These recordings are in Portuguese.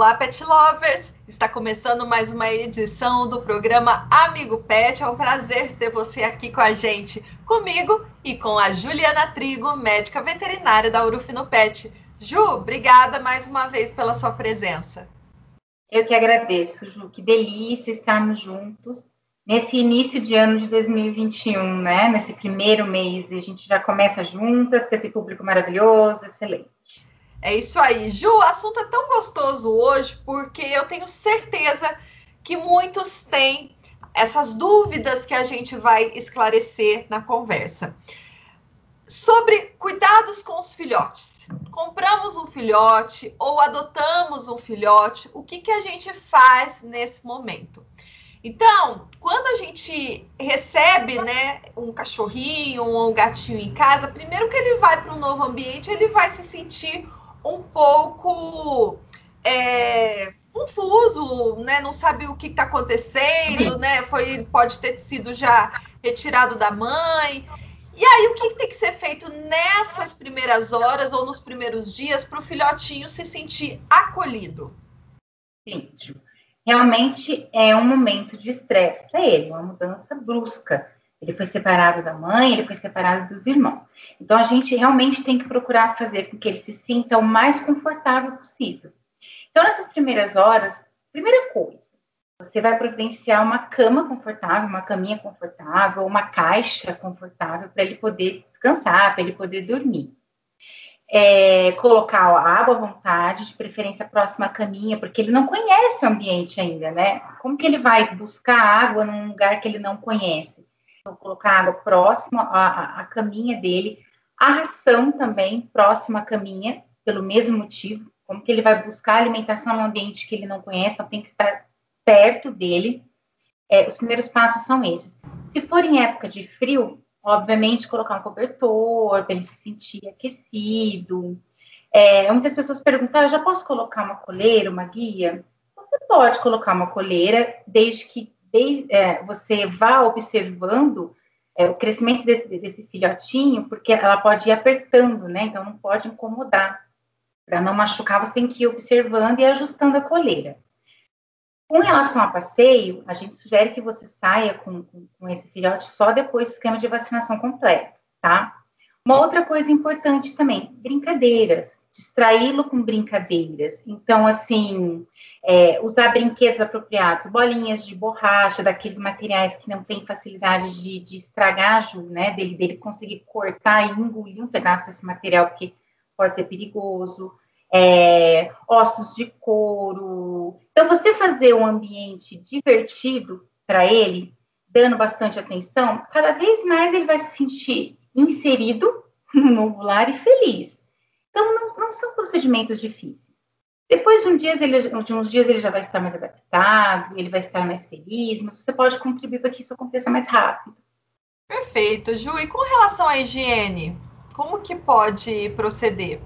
Olá, Pet Lovers! Está começando mais uma edição do programa Amigo Pet. É um prazer ter você aqui com a gente, comigo e com a Juliana Trigo, médica veterinária da Urufino Pet. Ju, obrigada mais uma vez pela sua presença. Eu que agradeço, Ju. Que delícia estarmos juntos nesse início de ano de 2021, né? Nesse primeiro mês, a gente já começa juntas com esse público maravilhoso, excelente. É isso aí. Ju, o assunto é tão gostoso hoje porque eu tenho certeza que muitos têm essas dúvidas que a gente vai esclarecer na conversa. Sobre cuidados com os filhotes. Compramos um filhote ou adotamos um filhote, o que a gente faz nesse momento? Então, quando a gente recebe, né, um cachorrinho ou um gatinho em casa, primeiro que ele vai para um novo ambiente, ele vai se sentir um pouco confuso, né? Não sabe o que está acontecendo, né? Pode ter sido já retirado da mãe. E aí, o que tem que ser feito nessas primeiras horas ou nos primeiros dias para o filhotinho se sentir acolhido? Sim, Ju. Realmente é um momento de estresse para ele, uma mudança brusca. Ele foi separado da mãe, ele foi separado dos irmãos. Então, a gente realmente tem que procurar fazer com que ele se sinta o mais confortável possível. Então, nessas primeiras horas, primeira coisa, você vai providenciar uma cama confortável, uma caminha confortável, uma caixa confortável para ele poder descansar, para ele poder dormir. Colocar água à vontade, de preferência próxima à caminha, porque ele não conhece o ambiente ainda, né? Como que ele vai buscar água num lugar que ele não conhece? Então, colocar água próxima à caminha dele, a ração também próxima à caminha, pelo mesmo motivo. Como que ele vai buscar alimentação num ambiente que ele não conhece, então tem que estar perto dele. Os primeiros passos são esses. Se for em época de frio, obviamente colocar um cobertor para ele se sentir aquecido. Muitas pessoas perguntam, já posso colocar uma coleira, uma guia? Você pode colocar uma coleira, desde que você vá observando o crescimento desse filhotinho, porque ela pode ir apertando, né? Então não pode incomodar. Para não machucar, você tem que ir observando e ajustando a coleira. Com relação a passeio, a gente sugere que você saia com esse filhote só depois do esquema de vacinação completo, tá? Uma outra coisa importante também, brincadeiras. Distraí-lo com brincadeiras. Então, assim, usar brinquedos apropriados, bolinhas de borracha, daqueles materiais que não têm facilidade de estragar, né? Dele conseguir cortar e engolir um pedaço desse material, porque pode ser perigoso. Ossos de couro. Então, você fazer um ambiente divertido para ele, dando bastante atenção, cada vez mais ele vai se sentir inserido no novo lar e feliz. Então, não são procedimentos difíceis. Depois de uns dias ele já vai estar mais adaptado, ele vai estar mais feliz, mas você pode contribuir para que isso aconteça mais rápido. Perfeito, Ju. E com relação à higiene, como que pode proceder?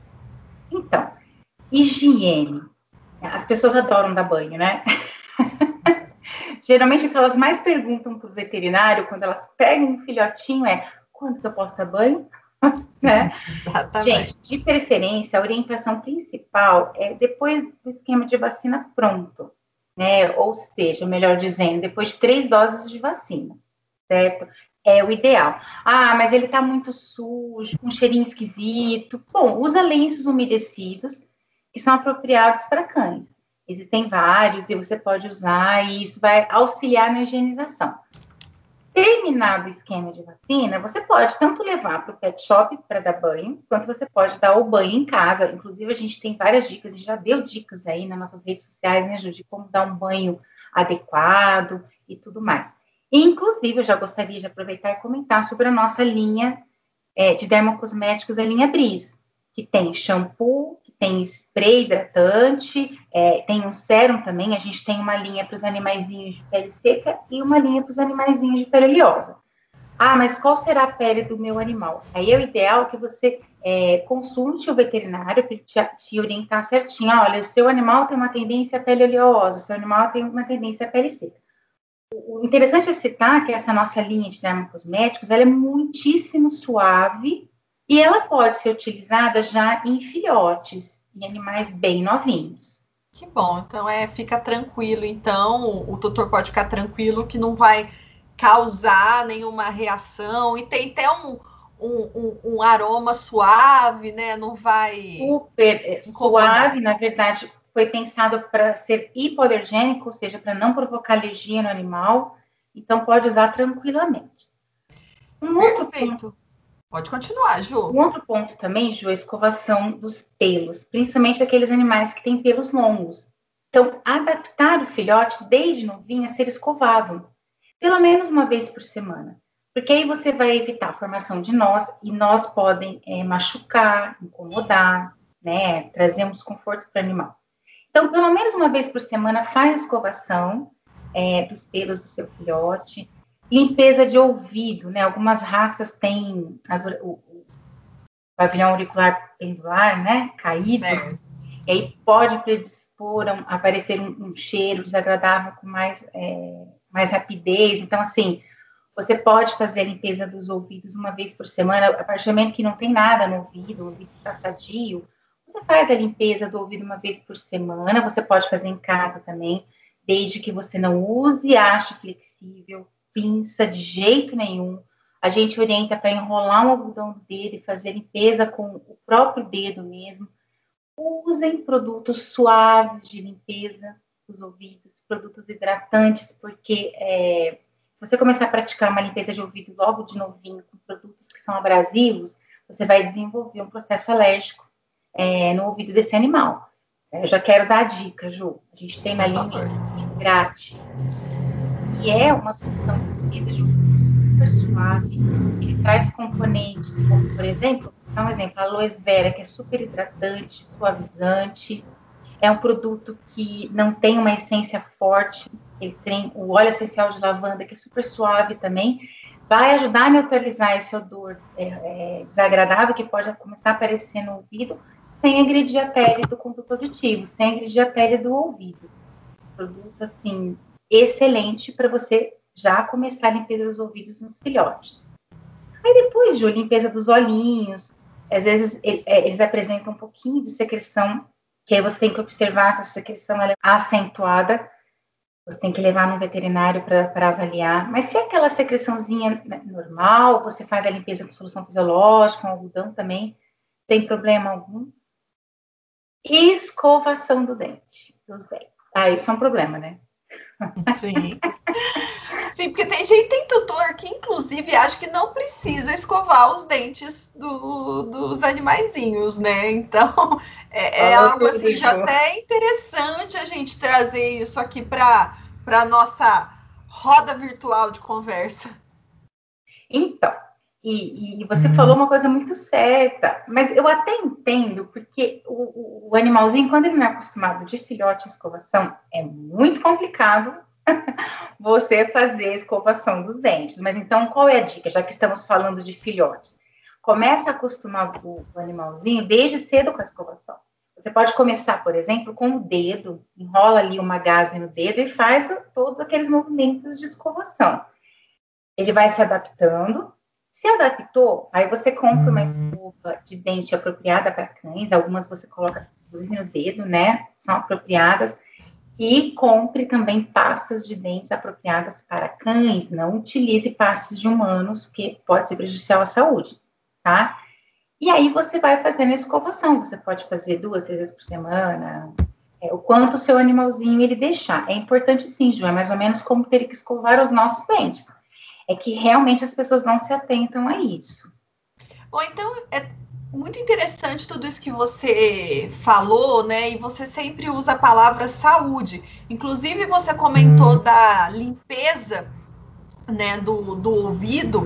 Então, higiene. As pessoas adoram dar banho, né? Geralmente, o que elas mais perguntam para o veterinário, quando elas pegam um filhotinho, quando que eu posso dar banho? Né? Exatamente. Gente, de preferência, a orientação principal é depois do esquema de vacina pronto, né? Ou seja, melhor dizendo, depois de 3 doses de vacina, certo? É o ideal. Mas ele está muito sujo, com um cheirinho esquisito. Bom, usa lenços umedecidos que são apropriados para cães. Existem vários e você pode usar e isso vai auxiliar na higienização. Terminado o esquema de vacina, você pode tanto levar para o pet shop para dar banho, quanto você pode dar o banho em casa. Inclusive, a gente tem várias dicas, a gente já deu dicas aí nas nossas redes sociais, né, Ju, de como dar um banho adequado e tudo mais. Inclusive, eu já gostaria de aproveitar e comentar sobre a nossa linha de dermocosméticos, a linha Bris, que tem shampoo, que tem spray hidratante, tem um sérum também. A gente tem uma linha para os animaizinhos de pele seca e uma linha para os animaizinhos de pele oleosa. Mas qual será a pele do meu animal? Aí é o ideal que você consulte o veterinário para te orientar certinho. Olha, o seu animal tem uma tendência à pele oleosa, o seu animal tem uma tendência à pele seca. O interessante é citar que essa nossa linha de dermocosméticos, ela é muitíssimo suave e ela pode ser utilizada já em filhotes, em animais bem novinhos. Que bom, então fica tranquilo, então o tutor pode ficar tranquilo que não vai causar nenhuma reação e tem até um aroma suave, né? Não vai super incomodar. suave, na verdade, foi pensado para ser hipoalergênico, ou seja, para não provocar alergia no animal, então pode usar tranquilamente. Perfeito. Pode continuar, Um Ju. outro ponto também, Ju, é a escovação dos pelos, principalmente daqueles animais que têm pelos longos. Então, adaptar o filhote desde novinho a ser escovado, pelo menos uma vez por semana. Porque aí você vai evitar a formação de nós, e nós podem machucar, incomodar, né, trazer um desconforto para o animal. Então, pelo menos uma vez por semana, faz a escovação dos pelos do seu filhote. Limpeza de ouvido, né? Algumas raças têm o pavilhão auricular pendular, né? Caído. Certo. E aí pode predispor a aparecer um cheiro desagradável com mais rapidez. Então, assim, você pode fazer a limpeza dos ouvidos uma vez por semana, a partir do momento que não tem nada no ouvido, o ouvido está sadio, você faz a limpeza do ouvido uma vez por semana, você pode fazer em casa também, desde que você não use haste flexível, pinça de jeito nenhum. A gente orienta para enrolar um algodão do dedo e fazer limpeza com o próprio dedo mesmo. Usem produtos suaves de limpeza dos ouvidos, produtos hidratantes, porque se você começar a praticar uma limpeza de ouvido logo de novinho com produtos que são abrasivos, você vai desenvolver um processo alérgico no ouvido desse animal. Eu já quero dar a dica, Ju. A gente tem na linha Hidrate, que é uma solução de limpeza de ouvido super suave. Ele traz componentes como, por exemplo, vou dar um exemplo, a aloe vera, que é super hidratante, suavizante. É um produto que não tem uma essência forte, ele tem o óleo essencial de lavanda, que é super suave também, vai ajudar a neutralizar esse odor desagradável que pode começar a aparecer no ouvido, sem agredir a pele do conduto auditivo, sem agredir a pele do ouvido. Produto, assim, excelente para você já começar a limpeza dos ouvidos nos filhotes. Aí depois, Ju, limpeza dos olhinhos, às vezes eles apresentam um pouquinho de secreção, que aí você tem que observar se a secreção ela é acentuada, você tem que levar no veterinário para avaliar. Mas se é aquela secreçãozinha normal, você faz a limpeza com solução fisiológica, com algodão também, sem problema algum. Escovação dos dentes. Ah, isso é um problema, né? Sim. Sim, porque tem tutor que, inclusive, acha que não precisa escovar os dentes dos animaizinhos, né? Então, é algo assim, já até interessante a gente trazer isso aqui para a nossa roda virtual de conversa. Então, e você falou uma coisa muito certa, mas eu até entendo, porque o animalzinho, quando ele não é acostumado de filhote à escovação, é muito complicado você fazer a escovação dos dentes. Mas então, qual é a dica, já que estamos falando de filhotes? Começa a acostumar o animalzinho desde cedo com a escovação. Você pode começar, por exemplo, com o dedo, enrola ali uma gaze no dedo e faz todos aqueles movimentos de escovação. Ele vai se adaptando. Se adaptou, aí você compra uma escova de dente apropriada para cães. Algumas você coloca, inclusive, no dedo, né? São apropriadas. E compre também pastas de dentes apropriadas para cães. Não utilize pastas de humanos, porque pode ser prejudicial à saúde, tá? E aí você vai fazendo a escovação. Você pode fazer 2, 3 vezes por semana. O quanto o seu animalzinho ele deixar. É importante sim, Ju, é mais ou menos como ter que escovar os nossos dentes. É que realmente as pessoas não se atentam a isso. Ou então, é muito interessante tudo isso que você falou, né? E você sempre usa a palavra saúde. Inclusive, você comentou da limpeza, né, do ouvido,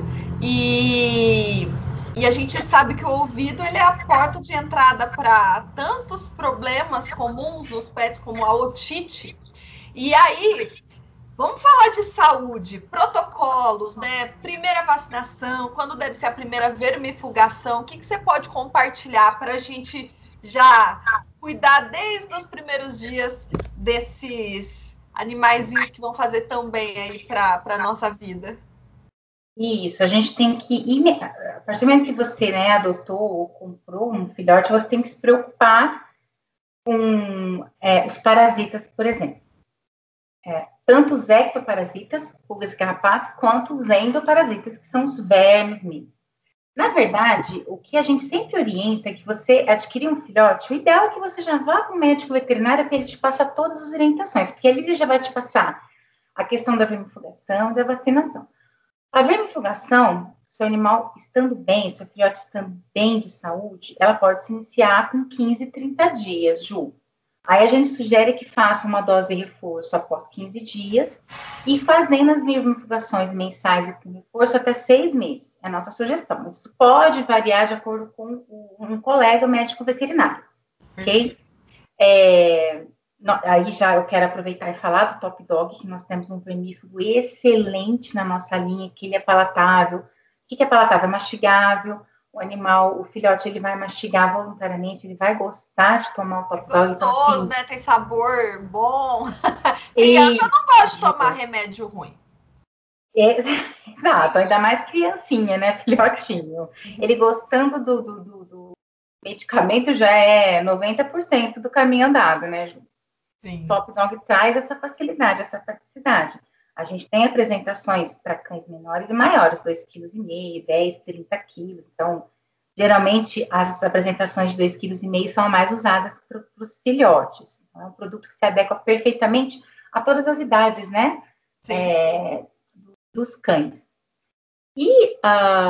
e a gente sabe que o ouvido ele é a porta de entrada para tantos problemas comuns nos pets, como a otite. E aí, vamos falar de saúde, protocolos, né? Primeira vacinação, quando deve ser a primeira vermifugação, o que você pode compartilhar para a gente já cuidar desde os primeiros dias desses animaizinhos que vão fazer tão bem aí para a nossa vida? Isso, a gente tem que, a partir do momento que você, né, adotou ou comprou um filhote, você tem que se preocupar com os parasitas, por exemplo. Tanto os ectoparasitas, pulgas e carrapatos, quanto os endoparasitas, que são os vermes mesmo. Na verdade, o que a gente sempre orienta é que você adquirir um filhote, o ideal é que você já vá para o médico veterinário para ele te passar todas as orientações, porque ali ele já vai te passar a questão da vermifugação e da vacinação. A vermifugação, seu animal estando bem, seu filhote estando bem de saúde, ela pode se iniciar com 15, 30 dias, Ju. Aí a gente sugere que faça uma dose de reforço após 15 dias e fazendo as vermifugações mensais e com reforço até 6 meses. É a nossa sugestão. Mas isso pode variar de acordo com um colega médico veterinário, ok? Aí já eu quero aproveitar e falar do Top Dog, que nós temos um vermífugo excelente na nossa linha, que ele é palatável. O que é palatável? É mastigável. O animal, o filhote, ele vai mastigar voluntariamente, ele vai gostar de tomar o Top Dog. Gostoso, então, assim, né? Tem sabor bom. Criança não gosta de tomar remédio ruim. Exato, ainda mais criancinha, né? Filhotinho. Ele gostando do medicamento já é 90% do caminho andado, né, Ju? Sim. O Top Dog traz essa facilidade, essa praticidade. A gente tem apresentações para cães menores e maiores, 2,5 kg, 10, 30 kg. Então, geralmente, as apresentações de 2,5 kg são mais usadas para os filhotes. É um produto que se adequa perfeitamente a todas as idades, né? Dos cães. E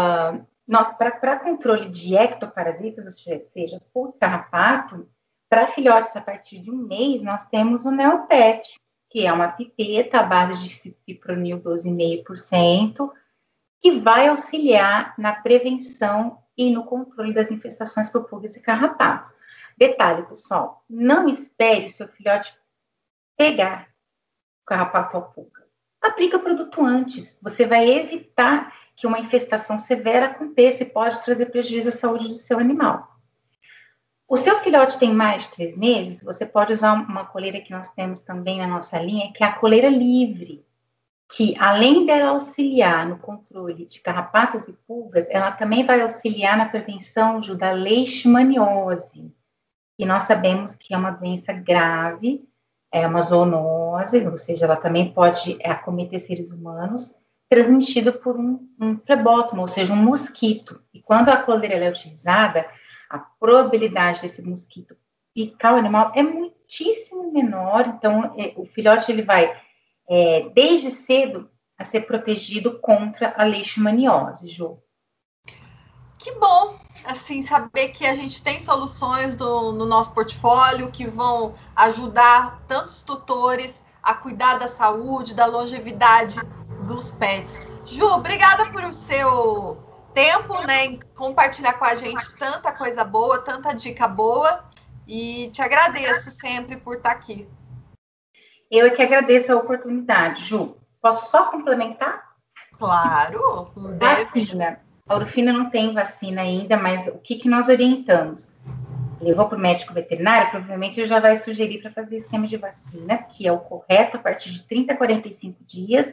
para controle de ectoparasitas, ou seja, por carrapato, para filhotes a partir de 1 mês, nós temos o Neopet, que é uma pipeta à base de fipronil 12,5%, que vai auxiliar na prevenção e no controle das infestações por pulgas e carrapatos. Detalhe, pessoal, não espere o seu filhote pegar o carrapato ou pulga. Aplica o produto antes. Você vai evitar que uma infestação severa aconteça e pode trazer prejuízo à saúde do seu animal. O seu filhote tem mais de 3 meses, você pode usar uma coleira que nós temos também na nossa linha, que é a coleira livre, que além dela auxiliar no controle de carrapatos e pulgas, ela também vai auxiliar na prevenção da leishmaniose, que nós sabemos que é uma doença grave, é uma zoonose, ou seja, ela também pode acometer seres humanos, transmitida por um flebótomo, ou seja, um mosquito. E quando a coleira é utilizada, a probabilidade desse mosquito picar o animal é muitíssimo menor. Então, o filhote ele vai, desde cedo, a ser protegido contra a leishmaniose, Ju. Que bom, assim, saber que a gente tem soluções no nosso portfólio que vão ajudar tantos tutores a cuidar da saúde, da longevidade dos pets. Ju, obrigada por o seu tempo, né, em compartilhar com a gente tanta coisa boa, tanta dica boa, e te agradeço sempre por estar aqui. Eu é que agradeço a oportunidade, Ju. Posso só complementar? Claro. Vacina. A Urufina não tem vacina ainda, mas o que nós orientamos? Levou para o médico veterinário, provavelmente ele já vai sugerir para fazer esquema de vacina, que é o correto, a partir de 30 a 45 dias,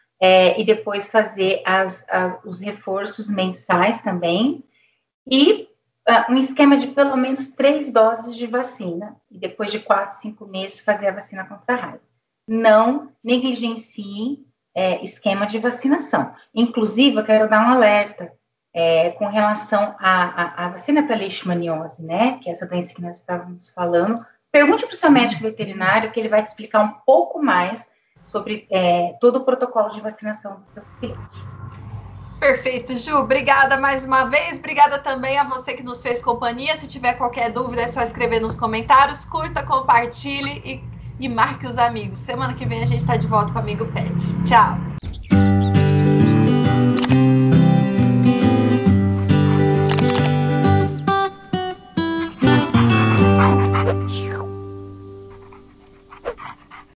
e depois fazer os reforços mensais também, e um esquema de pelo menos 3 doses de vacina, e depois de 4, 5 meses fazer a vacina contra a raiva. Não negligenciem esquema de vacinação. Inclusive, eu quero dar um alerta com relação à vacina para leishmaniose, né, que é essa doença que nós estávamos falando. Pergunte para o seu médico veterinário, que ele vai te explicar um pouco mais sobre todo o protocolo de vacinação do seu filhote. Perfeito, Ju. Obrigada mais uma vez. Obrigada também a você que nos fez companhia. Se tiver qualquer dúvida, é só escrever nos comentários. Curta, compartilhe e marque os amigos. Semana que vem a gente está de volta com o Amigo Pet. Tchau!